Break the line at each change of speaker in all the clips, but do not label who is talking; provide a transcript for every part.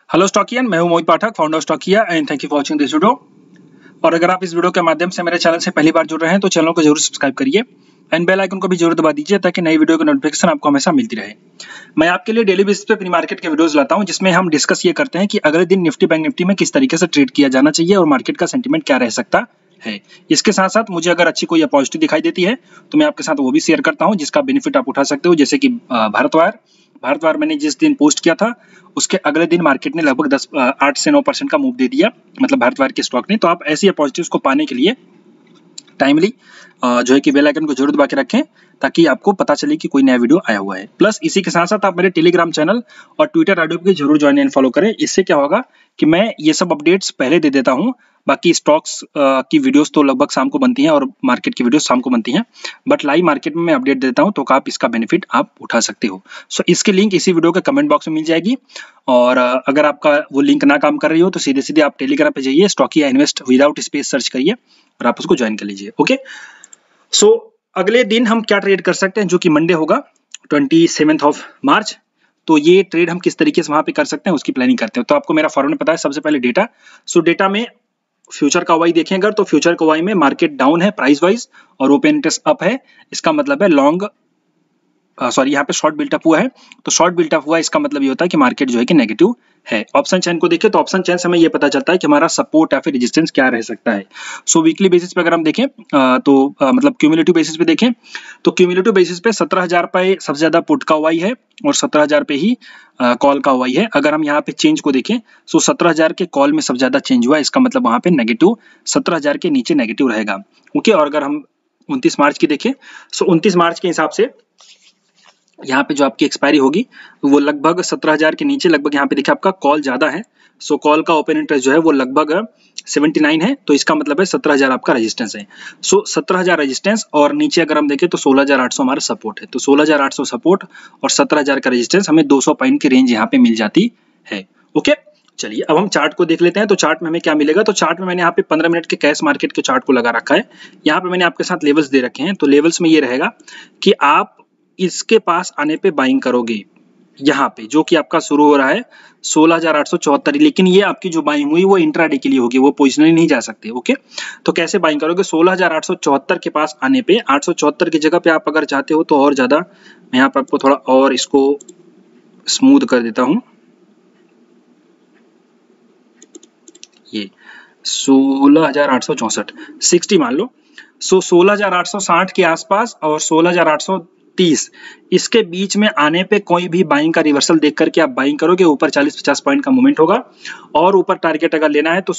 Hello Stockian, मैं हूं Mohit Pathak, founder of Stockia and thank you for watching this video. और अगर आप इस वीडियो के माध्यम से मेरे चैनल से पहली बार जुड़ रहे हैं तो चैनल को जरूर सब्सक्राइब करिए एंड बेल आइकन को भी जरूर दबा दीजिए ताकि नई वीडियो की नोटिफिकेशन आपको हमेशा मिलती रहे। मैं आपके लिए डेली बेसिस पे प्री मार्केट के वीडियोस लाता हूं जिसमें हम डिस्कस ये करते हैं कि अगले दिन निफ्टी बैंक निफ्टी में किस तरीके से ट्रेड किया जाना चाहिए और मार्केट का सेंटीमेंट क्या रह सकता है। इसके साथ साथ मुझे अगर अच्छी कोई पॉजिटिव दिखाई देती है तो मैं आपके साथ वो भी शेयर करता हूं जिसका बेनिफिट आप उठा सकते हो। जैसे कि भारत वायर मैंने जिस दिन पोस्ट किया था उसके अगले दिन मार्केट ने लगभग 8 से 9% का मूव दे दिया, मतलब भारत वायर के स्टॉक ने। तो आप ऐसी पॉजिटिव्स को पाने के लिए टाइमली जो है कि बेल आइकन को जरूर दबा के रखें ताकि आपको पता चले कि कोई नया वीडियो आया हुआ है। प्लस इसी के साथ साथ आप मेरे टेलीग्राम चैनल और ट्विटर आईडी पे जरूर ज्वाइन एंड फॉलो करें। इससे क्या होगा कि मैं ये सब अपडेट्स पहले दे देता हूँ। बाकी स्टॉक्स की वीडियोस तो लगभग शाम को बनती हैं और मार्केट की वीडियोस शाम को बनती हैं, बट लाइव मार्केट में मैं अपडेट देता हूँ तो आप इसका बेनिफिट आप उठा सकते हो। सो इसकी लिंक इसी वीडियो के कमेंट बॉक्स में मिल जाएगी। और अगर आपका वो लिंक ना काम कर रही हो तो सीधे सीधे आप टेलीग्राम पे जाइए, Stockia invest without space search करिए और आप उसको ज्वाइन कर लीजिए। ओके, सो अगले दिन हम क्या ट्रेड कर सकते हैं जो कि मंडे होगा 27 मार्च। तो ये ट्रेड हम किस तरीके से वहां पे कर सकते हैं उसकी प्लानिंग करते हैं। तो आपको मेरा फॉर्मूला पता है। सबसे पहले डेटा। सो डेटा में फ्यूचर का वाई देखें अगर तो फ्यूचर का वाई में मार्केट डाउन है प्राइस वाइज और ओपन इंटरेस्ट अप है, इसका मतलब है लॉन्ग यहाँ पे शॉर्ट बिल्टअप हुआ है। तो शॉर्ट बिल्टअप हुआ इसका मतलब ये होता है कि मार्केट जो है कि नेगेटिव है। ऑप्शन चेन को देखें तो ऑप्शन चेन से हमें ये पता चलता है कि हमारा सपोर्ट या फिर रेजिस्टेंस क्या रह सकता है। सो वीकली बेसिस पे अगर हम देखें मतलब क्यूमुलेटिव बेसिस पे देखें तो क्यूमुलेटिव बेसिस पे 17,000 पे सबसे ज्यादा पुट का वाई है और 17,000 पे ही कॉल का वाई है। अगर हम यहाँ पे चेंज को देखें तो 17,000 के कॉल में सबसे ज्यादा चेंज हुआ, इसका मतलब वहां पे नेगेटिव 17,000 के नीचे नेगेटिव रहेगा। ओके, और अगर हम 29 मार्च की देखें तो 29 मार्च के हिसाब से यहाँ पे जो आपकी एक्सपायरी होगी वो लगभग 17,000 के नीचे, लगभग यहाँ पे देखिए आपका कॉल ज्यादा है। सो कॉल का ओपन इंटरेस्ट जो है वो लगभग 79 है, तो इसका मतलब है 17,000 आपका रेजिस्टेंस है। सो 17,000 रेजिस्टेंस और नीचे अगर हम देखें तो 16,800 हमारा सपोर्ट है। तो 16,800 सपोर्ट और 17,000 का रेजिस्टेंस, हमें 200 पॉइंट की रेंज यहाँ पे मिल जाती है। ओके, चलिए अब हम चार्ट को देख लेते हैं। तो चार्ट में हमें क्या मिलेगा, तो चार्ट में मैंने यहाँ पे 15 मिनट के कैश मार्केट के चार्ट को लगा रखा है। यहाँ पे मैंने आपके साथ लेवल्स दे रखे हैं। तो लेवल्स में ये रहेगा कि आप इसके पास आने पे बाइंग करोगे, यहाँ पे जो कि आपका शुरू हो रहा है 16,874, लेकिन ये आपकी जो बाइंग हुई वो इंट्राडे के लिए होगी, वो पोजिशनली नहीं जा सकते। ओके, तो कैसे बाइंग करोगे, 16,874 के पास आने पे 874 की जगह पे आप अगर चाहते हो तो और ज्यादा, मैं यहाँ पे आपको थोड़ा और इसको स्मूथ कर देता हूं। ये 16,864 60 मान लो। सो 16,860 के आसपास और 16,830 इसके बीच में आने पे कोई भी बाइंग का रिवर्सल देख करके आप बाइंग करोगे। ऊपर 40-50 पॉइंट का मूवमेंट होगा और ऊपर टारगेट अगर लेना है तो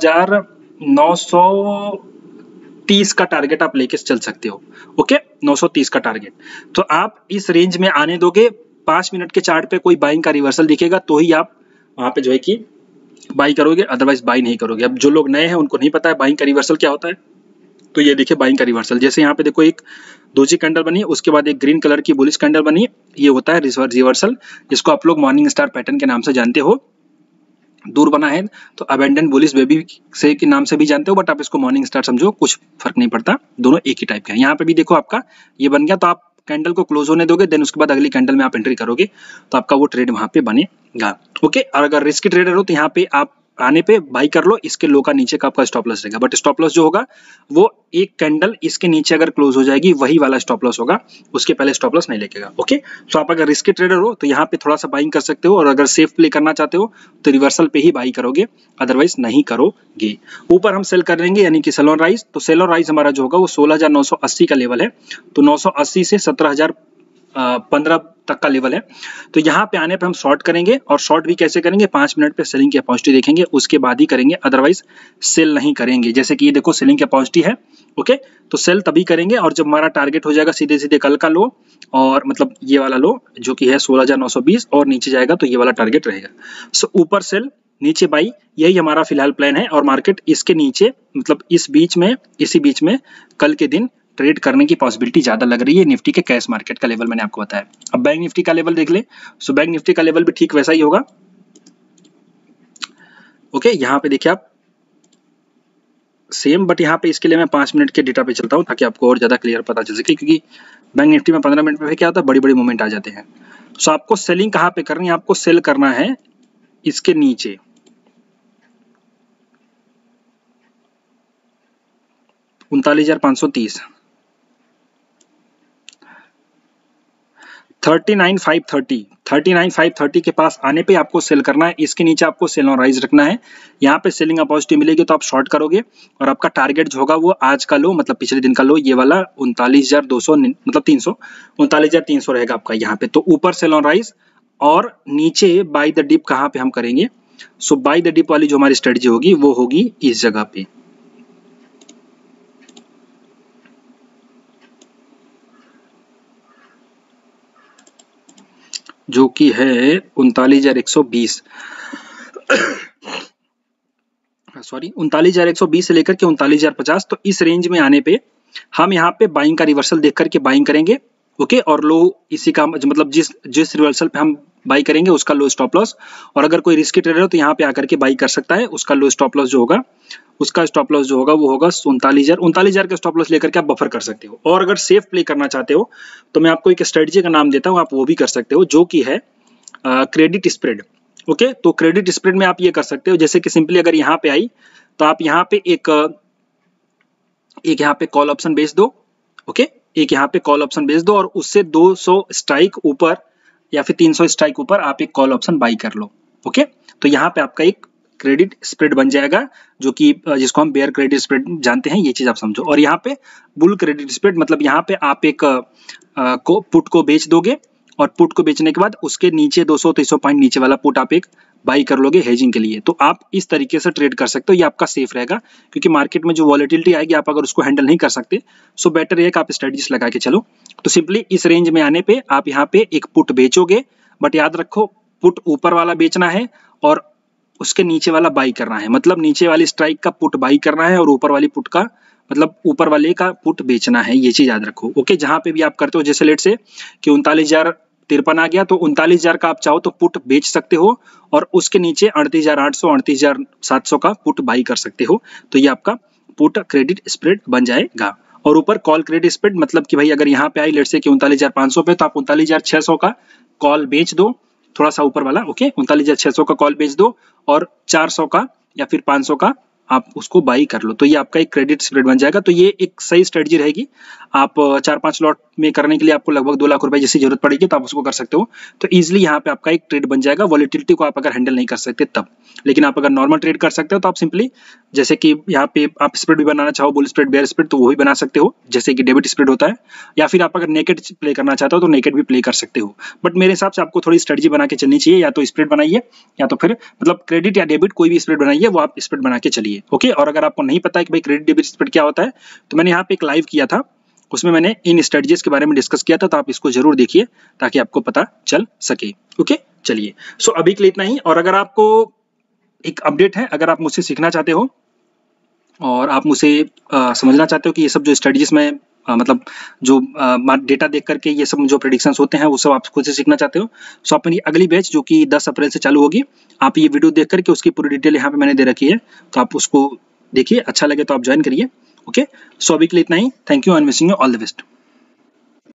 16,930 का टारगेट आप लेके चल सकते हो। ओके, 930 का टारगेट। तो आप इस रेंज में आने दोगे, 5 मिनट के चार्ट पे कोई बाइंग का रिवर्सल दिखेगा तो ही आप वहां पे जो है कि बाई करोगे, अदरवाइज बाई नहीं करोगे। अब जो लोग नए हैं उनको नहीं पता है बाइंग का रिवर्सल क्या होता है, तो ये देखिए बाइंग का रिवर्सल। जैसे यहाँ पे देखो एक दोजी कैंडल बनी, उसके बाद एक ग्रीन कलर की बुलिश कैंडल बनी, ये होता है रिवर्सल, जिसको आप लोग मॉर्निंग स्टार पैटर्न के नाम से जानते हो। दूर बना है तो अबेंडेंट बुलिश बेबी से के नाम से भी जानते हो, बट आप इसको मॉर्निंग स्टार समझो, कुछ फर्क नहीं पड़ता, दोनों एक ही टाइप के हैं। यहाँ पे भी देखो आपका ये बन गया, तो आप कैंडल को क्लोज होने दोगे, देन उसके बाद अगली कैंडल में आप एंट्री करोगे तो आपका वो ट्रेड वहां पे बनेगा। ओके, और अगर रिस्की ट्रेडर हो तो यहाँ पे आप आने पे बाई कर लो, इसके लो का नीचे का आपका स्टॉप लॉस रहेगा, बट स्टॉप लॉस जो होगा वो एक कैंडल इसके नीचे अगर क्लोज हो जाएगी वही वाला स्टॉप लॉस होगा, उसके पहले स्टॉप लॉस नहीं लेकेगा। ओके, तो आप अगर रिस्की ट्रेडर हो तो यहाँ पे थोड़ा सा बाइंग कर सकते हो, और अगर सेफ प्ले करना चाहते हो तो रिवर्सल पे ही बाई करोगे, अदरवाइज नहीं करोगे। ऊपर हम सेल कर लेंगे यानी कि सेल ऑन राइज। तो सेल ऑन राइज हमारा जो होगा वो 16,980 का लेवल है, तो 980 से 17,015 तक का लेवल है। तो यहाँ पे आने पे हम शॉर्ट करेंगे, और शॉर्ट भी कैसे करेंगे, 5 मिनट पे सेलिंग की अपॉर्चुनिटी देखेंगे उसके बाद ही करेंगे, अदरवाइज सेल नहीं करेंगे। जैसे कि ये देखो सेलिंग की अपॉर्चुनिटी है। ओके, तो सेल तभी करेंगे और जब हमारा टारगेट हो जाएगा सीधे सीधे कल का लो, और मतलब ये वाला लो जो कि है 16,920, और नीचे जाएगा तो ये वाला टारगेट रहेगा। सो ऊपर सेल नीचे बाई, यही हमारा फिलहाल प्लान है। और मार्केट इसके नीचे मतलब इसी बीच में कल के दिन ट्रेड करने की पॉसिबिलिटी ज्यादा लग रही है। निफ्टी के कैश मार्केट का लेवल मैंने आपको बताया। अब बैंक निफ्टी का लेवल देख ले। सो बैंक निफ्टी का लेवल भी ठीक वैसा ही होगा। ओके, यहाँ पे देखिए आप सेम, बट यहाँ पे इसके लिए मैं 5 मिनट के डेटा पे चलता हूँ ताकि आपको और ज्यादा क्लियर पता चल सके, क्योंकि बैंक निफ्टी में 15 मिनट में क्या होता है, बड़ी बड़ी मूवमेंट आ जाते हैं। सो आपको सेलिंग कहाँ पे करनी है, आपको सेल करना है इसके नीचे 39,530, 39,530 के पास आने पे आपको सेल करना है। इसके नीचे आपको सेल ऑन राइज रखना है। यहाँ पे सेलिंग अपॉर्चुनिटी मिलेगी तो आप शॉर्ट करोगे और आपका टारगेट जो होगा वो आज का लो मतलब पिछले दिन का लो ये वाला 39,200 मतलब 300 39,300 रहेगा आपका यहाँ पे। तो ऊपर सेल ऑन राइज और नीचे बाय द डिप कहाँ पे हम करेंगे? सो बाय द डिप वाली जो हमारी स्ट्रेटजी होगी वो होगी इस जगह पे, जो कि है 39,120 सॉरी 39,120 से लेकर के 39,050। तो इस रेंज में आने पे हम यहाँ पे बाइंग का रिवर्सल देख करके बाइंग करेंगे। ओके, और लो इसी का मतलब जिस रिवर्सल पे हम बाई करेंगे उसका लो स्टॉप लॉस। और अगर कोई रिस्की ट्रेडर हो तो यहाँ पे आकर के बाई कर सकता है। उसका लो स्टॉप लॉस जो होगा उसका स्टॉप लॉस जो होगा वो होगा 39,000 का स्टॉप लॉस लेकर के आप बफर कर सकते हो। और अगर सेफ प्ले करना चाहते हो तो मैं आपको एक स्ट्रेटजी का नाम देता हूँ, आप वो भी कर सकते हो, जो कि है क्रेडिट स्प्रेड। ओके, तो क्रेडिट स्प्रेड में आप ये कर सकते हो, जैसे कि सिंपली अगर यहाँ पे आई तो आप यहाँ पे एक यहाँ पे कॉल ऑप्शन बेच दो। ओके, एक यहाँ पे कॉल ऑप्शन बेच दो और उससे 200 स्ट्राइक ऊपर या फिर 300 स्ट्राइक ऊपर आप एक कॉल ऑप्शन बाई कर लो। ओके, तो यहाँ पे आपका एक क्रेडिट स्प्रेड बन जाएगा, जो कि जिसको हम बेयर क्रेडिट स्प्रेड जानते हैं, ये चीज आप समझो। और यहाँ पे बुल क्रेडिट स्प्रेड मतलब यहाँ पे आप एक पुट को बेच दोगे और पुट को बेचने के बाद उसके नीचे 200-300 पॉइंट नीचे वाला पुट आप एक बाई कर लोगे हेजिंग के लिए। तो आप इस तरीके से ट्रेड कर सकते हो, ये आपका सेफ रहेगा, क्योंकि मार्केट में जो वॉलेटिलिटी आएगी आप अगर उसको हैंडल नहीं कर सकते सो बेटर है कि आप स्ट्रेटजीज लगा के चलो। तो सिंपली इस रेंज में आने पे आप यहाँ पे एक पुट बेचोगे, बट याद रखो पुट ऊपर वाला बेचना है और उसके नीचे वाला बाई करना है, मतलब नीचे वाली स्ट्राइक का पुट बाई करना है और ऊपर वाली पुट का मतलब ऊपर वाले का पुट बेचना है, ये चीज याद रखो। ओके, जहां पे भी आप करते हो, जैसे लेट से कि 39,053 आ गया तो 39,000 का आप चाहो तो पुट बेच सकते हो और उसके नीचे 38,800 38,700 का पुट बाई कर सकते हो। तो ये आपका पुट क्रेडिट स्प्रेड बन जाएगा। और ऊपर कॉल क्रेडिट स्प्रेड मतलब कि भाई अगर यहाँ पे आई लेट से कि 39,500 पे, तो आप 39,600 का कॉल बेच दो, थोड़ा सा ऊपर वाला। ओके, 39,600 का कॉल बेच दो और 400 का या फिर 500 का आप उसको बाई कर लो। तो ये आपका एक क्रेडिट स्प्रेड बन जाएगा। तो ये एक सही स्ट्रेटजी रहेगी। आप 4-5 लॉट में करने के लिए आपको लगभग 2 लाख रुपए जैसी जरूरत पड़ेगी तो आप उसको कर सकते हो। तो इजिली यहाँ पे आपका एक ट्रेड बन जाएगा, वॉलेटिलिटी को आप अगर हैंडल नहीं कर सकते तब। लेकिन आप अगर नॉर्मल ट्रेड कर सकते हो तो आप सिंपली जैसे कि यहाँ पे आप स्प्रेड भी बनाना चाहो, बुल स्प्रेड, बेयर स्प्रेड, तो वो भी बना सकते हो, जैसे कि डेबिट स्प्रेड होता है। या फिर आप अगर नेकेड प्ले करना चाहते हो तो नेकेड भी प्ले कर सकते हो। बट मेरे हिसाब से आपको थोड़ी स्ट्रेटजी बना के चलनी चाहिए, या तो स्प्रेड बनाइए या तो फिर मतलब क्रेडिट या डेबिट कोई भी स्प्रेड बनाइए, वो आप स्प्रेड बना के चलिए। ओके, और अगर आपको नहीं पता है कि भाई क्रेडिट डेबिट स्प्रेड क्या होता है तो मैंने यहाँ पे एक लाइव किया था, उसमें मैंने इन स्ट्रेटजीज के बारे में डिस्कस किया था, तो आप इसको जरूर देखिए ताकि आपको पता चल सके। ओके, चलिए, सो अभी के लिए इतना ही। और अगर आपको एक अपडेट है, अगर आप मुझसे सीखना चाहते हो और आप मुझसे समझना चाहते हो कि ये सब जो स्ट्रेटजीज में मतलब जो डेटा देख करके ये सब जो प्रेडिक्शंस होते हैं वो सब आप खुद से सीखना चाहते हो, सो अपनी अगली बैच जो कि 10 अप्रैल से चालू होगी, आप ये वीडियो देख करके उसकी पूरी डिटेल यहाँ पे मैंने दे रखी है, तो आप उसको देखिए, अच्छा लगे तो आप ज्वाइन करिए। ओके, सो अभी के लिए इतना ही। Thank you and wishing you all the best.